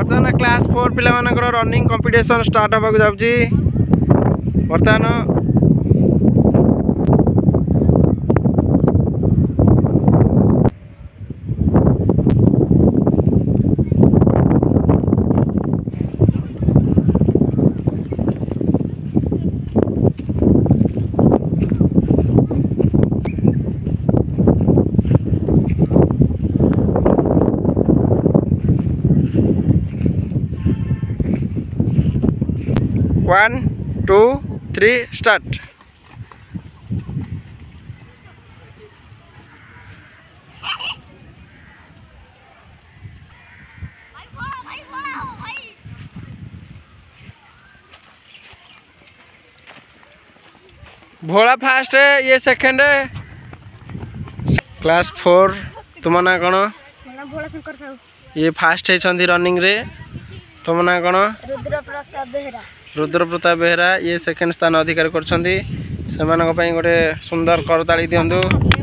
बर्तमान क्लास 4 पिला मानकर रनिंग कंपटीशन स्टार्ट होगा जाउची बर्तमान 1 2 3 स्टार्ट। भोला फास्ट ये सेकंड क्लास 4 तुम ना कौन भोला शंकर साहू ये फास्ट है रनिंग रे तुम ना कौन रुद्र प्रताप बेहरा ये सेकंड स्थान अधिकार कर गोटे सुंदर करताली दिंतु।